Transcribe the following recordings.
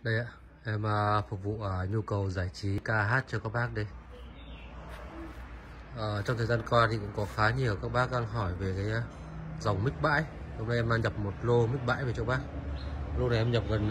Đây ạ, em phục vụ nhu cầu giải trí ca hát cho các bác đây. Trong thời gian qua thì cũng có khá nhiều các bác đang hỏi về cái dòng mic bãi. Hôm nay em đang nhập một lô mic bãi về cho bác. Lô này em nhập gần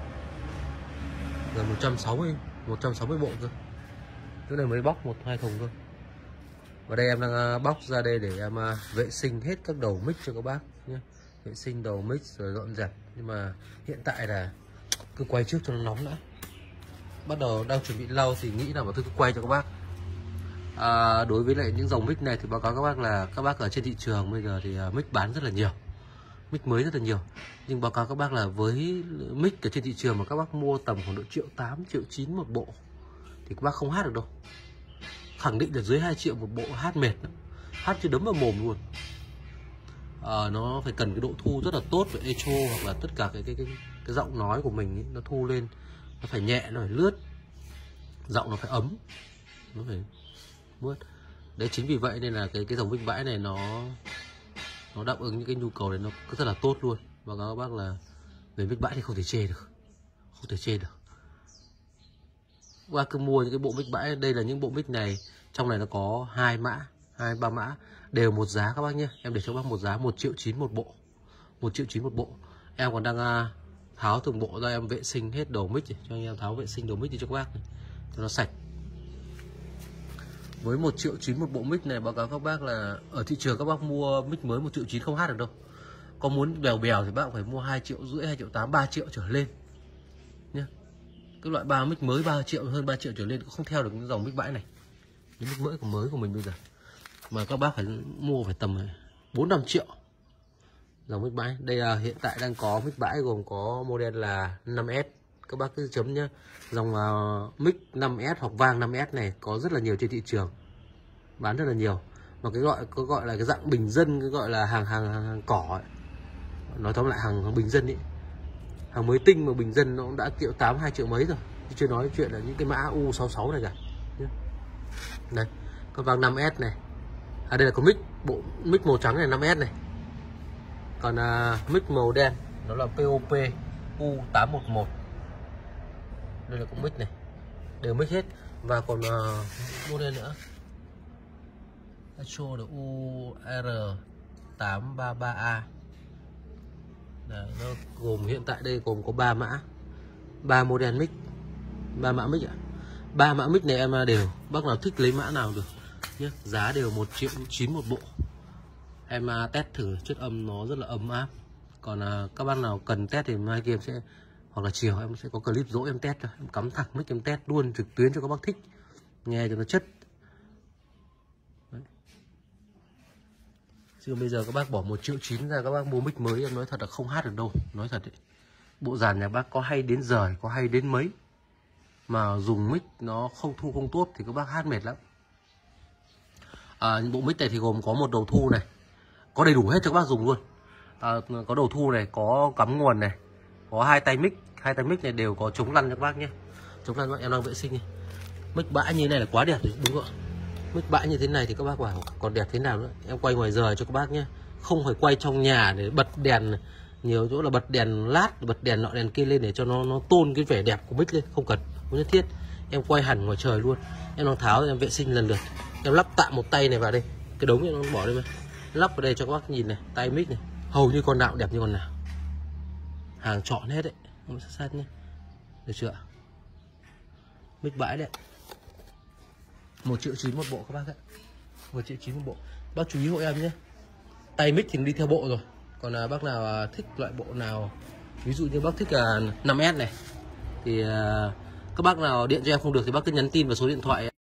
160 bộ cơ. Chỗ này mới bóc 1-2 thùng thôi. Và đây em đang bóc ra đây để em vệ sinh hết các đầu mic cho các bác nhé. Vệ sinh đầu mic rồi dọn dẹp. Nhưng mà hiện tại là cứ quay trước cho nó nóng đã. Bắt đầu đang chuẩn bị lau thì nghĩ là bảo tôi cứ quay cho các bác. Đối với lại những dòng mic này thì báo cáo các bác là các bác ở trên thị trường bây giờ thì mic bán rất là nhiều, mic mới rất là nhiều. Nhưng báo cáo các bác là với mic ở trên thị trường mà các bác mua tầm khoảng độ 1.800.000, 1.900.000 một bộ thì các bác không hát được đâu. Khẳng định là dưới 2 triệu một bộ hát mệt lắm, hát chứ đấm vào mồm luôn. Nó phải cần cái độ thu rất là tốt về echo, hoặc là tất cả cái giọng nói của mình ấy, nó thu lên nó phải nhẹ, nó phải lướt, giọng nó phải ấm, nó phải mướt. Đấy, chính vì vậy nên là cái dòng mic bãi này nó đáp ứng những cái nhu cầu này nó rất là tốt luôn. Và các bác là về mic bãi thì không thể chê được, không thể chê được. Các bác cứ mua những cái bộ mic bãi, đây là những bộ mic này, trong này nó có 2-3 mã đều một giá các bác nhé. Em để cho các bác một giá 1.900.000 một bộ, 1.900.000 một bộ. Em còn đang tháo từng bộ ra em vệ sinh hết đầu mic cho anh em, tháo vệ sinh đầu mic đi cho các bác này, cho nó sạch. Với 1.900.000 một bộ mic này, báo cáo các bác là ở thị trường các bác mua mic mới 1.900.000 không hát được đâu. Có muốn bèo bèo thì bác phải mua 2.500.000, 2.800.000, 3 triệu trở lên nhé. Cái loại 3 mic mới 3 triệu, hơn 3 triệu trở lên cũng không theo được những dòng mic bãi này. Những mic mới của mình bây giờ mà các bác phải mua phải tầm 4-5 triệu dòng mic bãi. Đây hiện tại đang có mic bãi gồm có model là 5S. Các bác cứ chấm nhá, dòng mic 5S hoặc vang 5S này có rất là nhiều trên thị trường, bán rất là nhiều. Mà cái gọi là cái dạng bình dân, cái gọi là hàng cỏ ấy. Nói tóm lại hàng bình dân ấy, hàng mới tinh mà bình dân nó cũng đã 1.800.000, 2 triệu mấy rồi, chưa nói chuyện là những cái mã U66 này cả. Đây, con vang 5S này. Đây là có bộ mic màu trắng này 5S này. Còn mic màu đen nó là POP U811. Đây là cũng mic này, đều mic hết. Và còn model nữa, show là UR833A. Đấy, nó gồm hiện tại đây gồm có 3 mã, 3 model mic, 3 mã mic ạ. 3 mã mic này em đều, bác nào thích lấy mã nào được nhé. Giá đều 1.900.000 một bộ. Em test thử chất âm nó rất là ấm áp. Còn các bác nào cần test thì mai kia em sẽ, hoặc là chiều em sẽ có clip dỗ em test cho. Em cắm thẳng mic em test luôn trực tuyến cho các bác thích, nghe cho nó chất. Đấy. Chứ bây giờ các bác bỏ 1.900.000 ra các bác mua mic mới, em nói thật là không hát được đâu. Nói thật đấy, bộ dàn nhà bác có hay đến rời, có hay đến mấy mà dùng mic nó không thu không tốt thì các bác hát mệt lắm. Bộ mic này thì gồm có một đầu thu này, có đầy đủ hết cho các bác dùng luôn. Có đầu thu này, có cắm nguồn này, có hai tay mic này đều có chống lăn cho các bác nhé. Chống lăn em đang vệ sinh này. Mic bãi như thế này là quá đẹp rồi, đúng không ạ? Mic bãi như thế này thì các bác bảo còn đẹp thế nào nữa. Em quay ngoài rời cho các bác nhé, không phải quay trong nhà để bật đèn, nhiều chỗ là bật đèn lát, bật đèn nọ đèn kia lên để cho nó tôn cái vẻ đẹp của mic lên, không cần, không nhất thiết. Em quay hẳn ngoài trời luôn. Em đang tháo em vệ sinh lần lượt. Em lắp tạm một tay này vào đây, cái đống này nó bỏ đây mà, lắp vào đây cho các bác nhìn này, tay mic này hầu như con nào cũng đẹp như con nào, hàng chọn hết đấy, không sát sát nhé, được chưa? Mic bãi đấy, 1.900.000 một bộ các bác ạ, 1.900.000 một bộ. Bác chú ý hộ em nhé, tay mic thì đi theo bộ rồi. Còn bác nào thích loại bộ nào, ví dụ như bác thích 5S này thì các bác nào điện cho em không được thì bác cứ nhắn tin vào số điện thoại